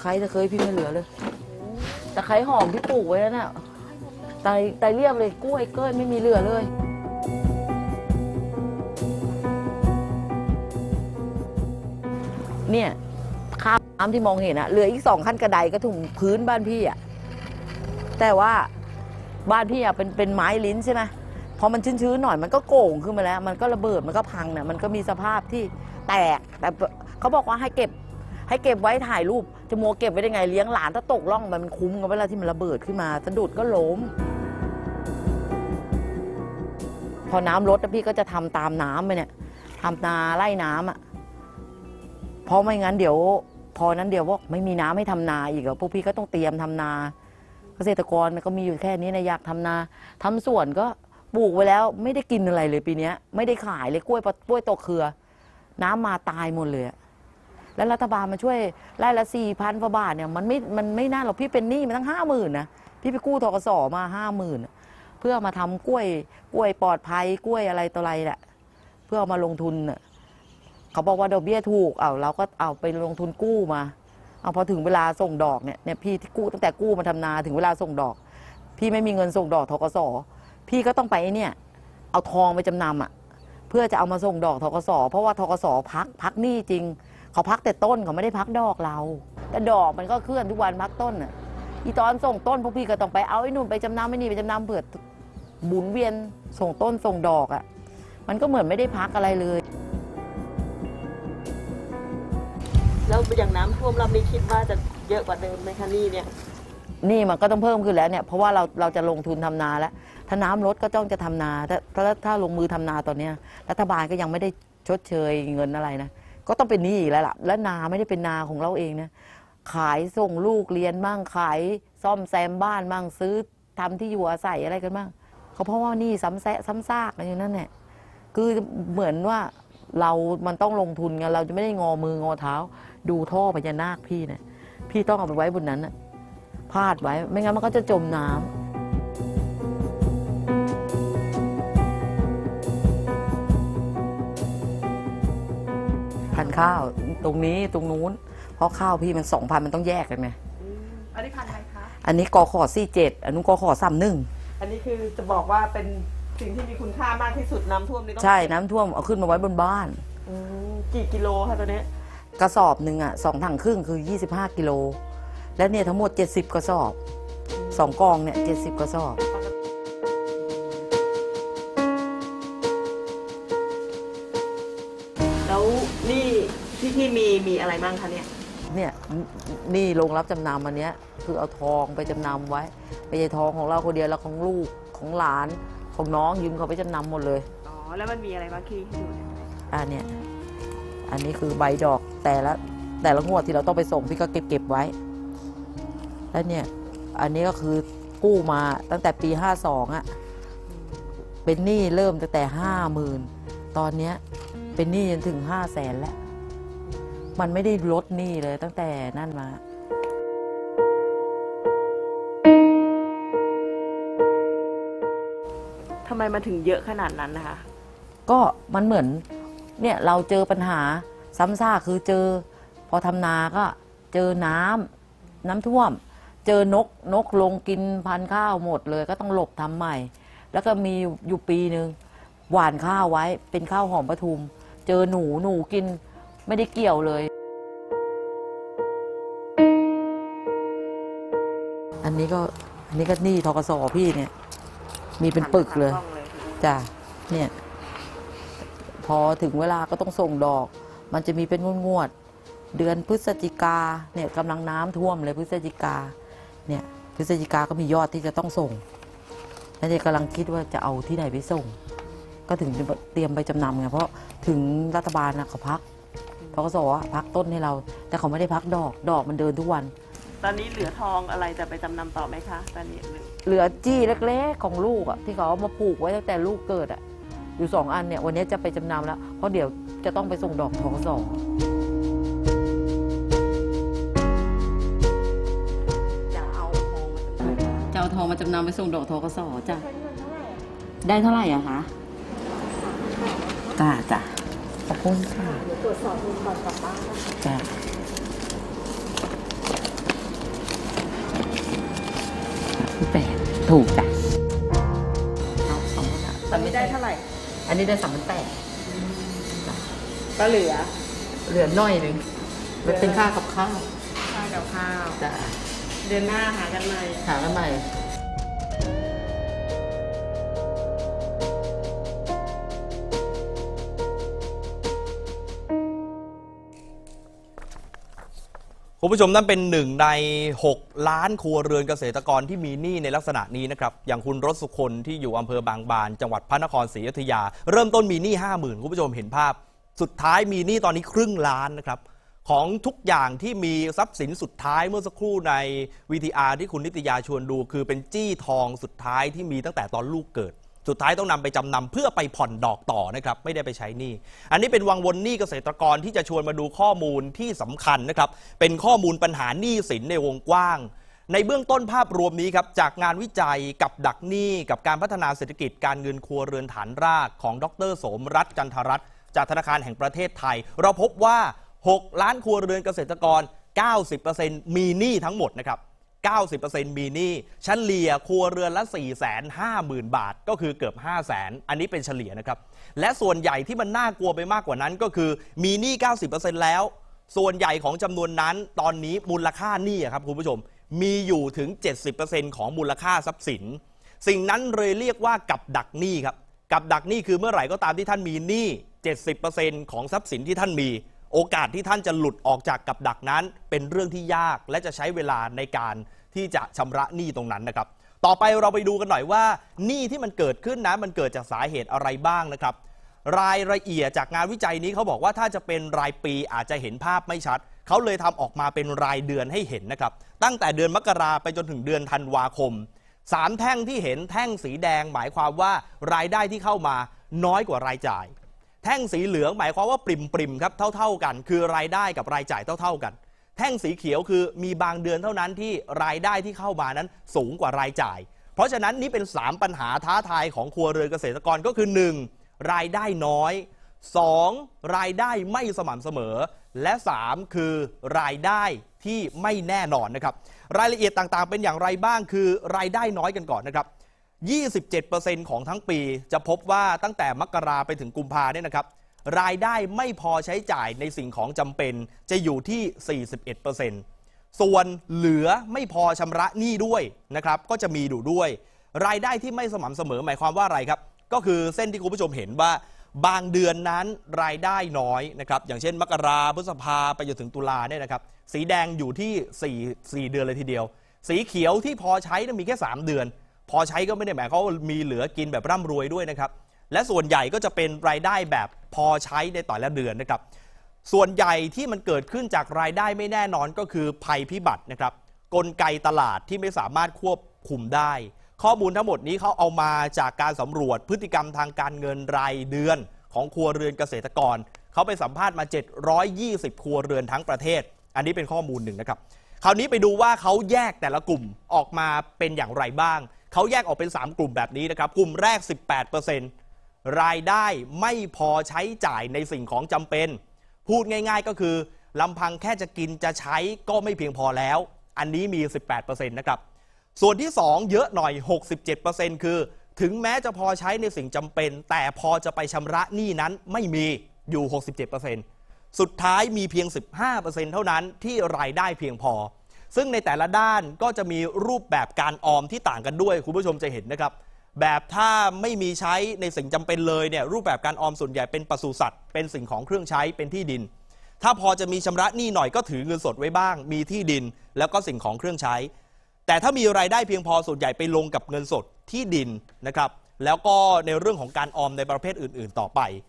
ร้ตะไคร้พี่ไม่เหลือเลยตะไคร้หอมที่ปลูกไว้แล้วน่ะตายเรียบเลยกล้วยเก้ยไม่มีเหลือเลยเนี่ยข้ามน้ำที่มองเห็นอะเหลืออีก2 ขั้นกระไดก็ถึงพื้นบ้านพี่อะแต่ว่าบ้านพี่อะเป็นไม้ลิ้นใช่ไหมพอมันชื้นๆหน่อยมันก็โก่งขึ้นมาแล้วมันก็ระเบิดมันก็พังเนี่ยมันก็มีสภาพที่แตกแต่เขาบอกว่าให้เก็บไว้ถ่ายรูปจะมัวเก็บไว้ได้ไงเลี้ยงหลานถ้าตกร่องมันคุ้มกับเวลาที่มันระเบิดขึ้นมาสะดุดก็ล้มพอน้ำลดพี่ก็จะทำตามน้ำไปเนี่ยทำนาไล่น้ำอ่ะเพราะไม่งั้นเดี๋ยวพอนั้นเดี๋ยวว่าไม่มีน้ำให้ทำนาอีกพวกพี่ก็ต้องเตรียมทำนาเกษตรกรก็มีอยู่แค่นี้นะอยากทำนาทำสวนก็ปลูกไว้แล้วไม่ได้กินอะไรเลยปีนี้ไม่ได้ขายเลยกล้วยตกเครือน้ำมาตายหมดเลยแล้วรัฐบาลมาช่วยไร่ละ4,000 กว่าบาทเนี่ยมันไม่น่าหรอกพี่เป็นหนี้มาตั้ง50,000นะพี่ไปกู้ธกส.มา50,000เพื่อมาทำกล้วยปลอดภัยกล้วยอะไรต่ออะไรแหละเพื่อเอามาลงทุนเขาบอกว่าดอกเบี้ยถูกเราก็เอาไปลงทุนกู้มาพอถึงเวลาส่งดอกเนี่ยพี่ที่กู้ตั้งแต่กู้มาทำนาถึงเวลาส่งดอกพี่ไม่มีเงินส่งดอกธกส.พี่ก็ต้องไปเนี่ยเอาทองไปจำนำเพื่อจะเอามาส่งดอกธกส.เพราะว่าธกส.พักหนี้จริงเขาพักแต่ต้นเขาไม่ได้พักดอกเราแต่ดอกมันก็เคลื่อนทุกวันพักต้นอีตอนส่งต้นพวกพี่ก็ต้องไปเอาไอ้นู่นไปจำนำไอ้นี่ไปจำนำเผื่อบุนเวียนส่งต้นส่งดอกมันก็เหมือนไม่ได้พักอะไรเลยแล้วอย่างน้ำท่วมรอบนี้คิดว่าจะเยอะกว่าเดิมไหมคะนี่มันก็ต้องเพิ่มขึ้นแล้วเนี่ยเพราะว่าเราจะลงทุนทำนาแล้วถ้าน้ำลดก็ต้องจะทำนาถ้าลงมือทำนาตอนนี้รัฐบาลก็ยังไม่ได้ชดเชยเงินอะไรนะก็ต้องเป็นหนี้อีกแล้วล่ะและนาไม่ได้เป็นนาของเราเองนะขายส่งลูกเรียนบ้างขายซ่อมแซมบ้านบ้างซื้อทำที่อยู่อาศัยอะไรกันบ้างเพราะว่านี่ซ้ำซากอะไรอย่างนั้นเนี่ยคือเหมือนว่ามันต้องลงทุนไงเราจะไม่ได้งอมืองอเท้าดูท่อพญานาคพี่เนี่ยพี่ต้องเอาไปไว้บนนั้นพาดไว้ไม่งั้นมันก็จะจมน้ำพันข้าวตรงนี้ตรงนู้นเพราะข้าวพี่มัน2,000มันต้องแยกกันไงอันนี้พันอะไรคะอันนี้กข47อันนู้นกข31 อันนี้คือจะบอกว่าเป็นสิ่งที่มีคุณค่ามากที่สุดน้ำท่วมนี่ใช่น้ำท่วมเอาขึ้นมาไว้บนบ้านกี่กิโลคะตัวนี้กระสอบหนึ่ง2 ถังครึ่งคือ25 กิโลและเนี่ยทั้งหมด70 กระสอบ2 กองเนี่ย70 กระสอบแล้วนี่ที่มีอะไรบ้างคะเนี่ยนี่โรงรับจำนำอันเนี้ยคือเอาทองไปจำนำไว้ไม่ใช่ทองของเราคนเดียวแล้วของลูกของหลานของน้องยืมเขาไปจำนำหมดเลยแล้วมันมีอะไรบ้างที่ดูเนี่ยอันนี้คือใบดอกแต่ละงวดที่เราต้องไปส่งพี่ก็เก็บไว้แล้วเนี่ยอันนี้ก็คือกู้มาตั้งแต่ปี52เป็นหนี้เริ่มตั้งแต่50,000ตอนนี้เป็นหนี้จนถึง500,000แล้วมันไม่ได้ลดหนี้เลยตั้งแต่นั่นมาทำไมมันถึงเยอะขนาดนั้นนะคะก็มันเหมือนเนี่ยเราเจอปัญหาซ้ำซากคือเจอพอทำนาก็เจอน้ำท่วมเจอนกลงกินพันธุ์ข้าวหมดเลยก็ต้องหลบทำใหม่แล้วก็มีอยู่ปีนึงหว่านข้าวไว้เป็นข้าวหอมปทุมเจอหนูกินไม่ได้เกี่ยวเลยอันนี้ก็หนี้ธกส.พี่เนี่ยมีเป็นปึกเลยจ้ะเนี่ยพอถึงเวลาก็ต้องส่งดอกมันจะมีเป็นงวดเดือนพฤศจิกาเนี่ยกำลังน้ำท่วมเลยพฤศจิกาเนี่ยพฤศจิกาก็มียอดที่จะต้องส่งแล้วเนี่ยกำลังคิดว่าจะเอาที่ไหนไปส่งก็ถึงเตรียมไปจำนำไงเพราะถึงรัฐบาลเขาพักธกส.พักต้นให้เราแต่เขาไม่ได้พักดอกมันเดินทุกวันตอนนี้เหลือทองอะไรจะไปจำนำต่อไหมคะตอนนี้เหลือจี้เล็กๆของลูกที่เขาเอามาปลูกไว้ตั้งแต่ลูกเกิดอยู่2 อันเนี่ยวันนี้จะไปจำนำแล้วเพราะเดี๋ยวจะต้องไปส่งดอกธกส.จะเอาทองมาจำนำไปส่งดอกธกส.จ้ะได้เท่าไหร่อะคะจ้ะขอบคุณค่ะตรวจสอบดูก่อนกลับบ้านจ้ะถูกจ้ะเอาสองคนละตอนนี้ได้เท่าไหร่อันนี้ได้3,800 ก็เหลือน้อยหนึ่งมันเป็นค่ากับข้าวค่ากับข้าวจ้ะเดือนหน้าหากันใหม่หากันใหม่คุณผู้ชมนั่นเป็น1 ใน 6 ล้านครัวเรือนเกษตรกรที่มีหนี้ในลักษณะนี้นะครับอย่างคุณรสสุคนที่อยู่อำเภอบางบานจังหวัดพระนครศรีอยุธยาเริ่มต้นมีหนี้ 50,000 คุณผู้ชมเห็นภาพสุดท้ายมีหนี้ตอนนี้ครึ่งล้านนะครับของทุกอย่างที่มีทรัพย์สินสุดท้ายเมื่อสักครู่ใน VTR ที่คุณนิตยาชวนดูคือเป็นจี้ทองสุดท้ายที่มีตั้งแต่ตอนลูกเกิดสุดท้ายต้องนำไปจำนำเพื่อไปผ่อนดอกต่อนะครับไม่ได้ไปใช้หนี้อันนี้เป็นวังวนหนี้เกษตรกรที่จะชวนมาดูข้อมูลที่สำคัญนะครับเป็นข้อมูลปัญหาหนี้สินในวงกว้างในเบื้องต้นภาพรวมนี้ครับจากงานวิจัยกับดักหนี้กับการพัฒนาเศรษฐกิจการเงินครัวเรือนฐานรากของดร.โสมรัตน์จันทรัตน์จากธนาคารแห่งประเทศไทยเราพบว่า6 ล้านครัวเรือนเกษตรกร 90% มีหนี้ทั้งหมดนะครับ 90% มีหนี้เฉลี่ยครัวเรือนละ 450,000 บาทก็คือเกือบ 500,000 อันนี้เป็นเฉลี่ยนะครับและส่วนใหญ่ที่มันน่ากลัวไปมากกว่านั้นก็คือมีหนี้ 90% แล้วส่วนใหญ่ของจำนวนนั้นตอนนี้มูลค่าหนี้ครับคุณผู้ชมมีอยู่ถึง 70% ของมูลค่าทรัพย์สินสิ่งนั้นเลยเรียกว่ากับดักหนี้ครับกับดักหนี้คือเมื่อไหร่ก็ตามที่ท่านมีหนี้ 70% ของทรัพย์สินที่ท่านมีโอกาสที่ท่านจะหลุดออกจากกับดักนั้นเป็นเรื่องที่ยากและจะใช้เวลาในการที่จะชำระหนี้ตรงนั้นนะครับต่อไปเราไปดูกันหน่อยว่าหนี้ที่มันเกิดขึ้นนะมันเกิดจากสาเหตุอะไรบ้างนะครับรายละเอียดจากงานวิจัยนี้เขาบอกว่าถ้าจะเป็นรายปีอาจจะเห็นภาพไม่ชัดเขาเลยทำออกมาเป็นรายเดือนให้เห็นนะครับตั้งแต่เดือนมกราไปจนถึงเดือนธันวาคม3 แท่งที่เห็นแท่งสีแดงหมายความว่ารายได้ที่เข้ามาน้อยกว่ารายจ่ายแท่งสีเหลืองหมายความว่าปริมๆครับเท่าๆกันคือรายได้กับรายจ่ายเท่าๆกันแท่งสีเขียวคือมีบางเดือนเท่านั้นที่รายได้ที่เข้ามานั้นสูงกว่ารายจ่ายเพราะฉะนั้นนี่เป็น3 ปัญหาท้าทายของครัวเรือนเกษตรกรก็คือ 1. รายได้น้อย 2. รายได้ไม่สม่ำเสมอและ 3. คือรายได้ที่ไม่แน่นอนนะครับรายละเอียดต่างๆเป็นอย่างไรบ้างคือรายได้น้อยกันก่อนนะครับ27% ของทั้งปีจะพบว่าตั้งแต่มกราไปถึงกุมภาเนี่ยนะครับรายได้ไม่พอใช้จ่ายในสิ่งของจำเป็นจะอยู่ที่ 41% ส่วนเหลือไม่พอชำระหนี้ด้วยนะครับก็จะมีอยู่ด้วยรายได้ที่ไม่สม่ำเสมอหมายความว่าอะไรครับก็คือเส้นที่คุณผู้ชมเห็นว่าบางเดือนนั้นรายได้น้อยนะครับอย่างเช่นมกราพฤษภาไปจนถึงตุลาเนี่ยนะครับสีแดงอยู่ที่4 เดือนเลยทีเดียวสีเขียวที่พอใช้มีแค่3 เดือนพอใช้ก็ไม่ได้หมายความว่ามีเหลือกินแบบร่ำรวยด้วยนะครับและส่วนใหญ่ก็จะเป็นรายได้แบบพอใช้ในแต่ละเดือนนะครับส่วนใหญ่ที่มันเกิดขึ้นจากรายได้ไม่แน่นอนก็คือภัยพิบัตินะครับกลไกตลาดที่ไม่สามารถควบคุมได้ข้อมูลทั้งหมดนี้เขาเอามาจากการสำรวจพฤติกรรมทางการเงินรายเดือนของครัวเรือนเกษตรกรเขาไปสัมภาษณ์มา720ครัวเรือนทั้งประเทศอันนี้เป็นข้อมูลหนึ่งนะครับคราวนี้ไปดูว่าเขาแยกแต่ละกลุ่มออกมาเป็นอย่างไรบ้างเขาแยกออกเป็น3 กลุ่มแบบนี้นะครับกลุ่มแรก 18% รายได้ไม่พอใช้จ่ายในสิ่งของจำเป็นพูดง่ายๆก็คือลำพังแค่จะกินจะใช้ก็ไม่เพียงพอแล้วอันนี้มี 18% นะครับส่วนที่2เยอะหน่อย 67% คือถึงแม้จะพอใช้ในสิ่งจำเป็นแต่พอจะไปชำระหนี้นั้นไม่มีอยู่ 67% สุดท้ายมีเพียง 15% เท่านั้นที่รายได้เพียงพอซึ่งในแต่ละด้านก็จะมีรูปแบบการออมที่ต่างกันด้วยคุณผู้ชมจะเห็นนะครับแบบถ้าไม่มีใช้ในสิ่งจำเป็นเลยเนี่ยรูปแบบการออมส่วนใหญ่เป็นปศุสัตว์เป็นสิ่งของเครื่องใช้เป็นที่ดินถ้าพอจะมีชำระหนี้หน่อยก็ถือเงินสดไว้บ้างมีที่ดินแล้วก็สิ่งของเครื่องใช้แต่ถ้ามีรายได้เพียงพอส่วนใหญ่ไปลงกับเงินสดที่ดินนะครับแล้วก็ในเรื่องของการออมในประเภทอื่นๆต่อไป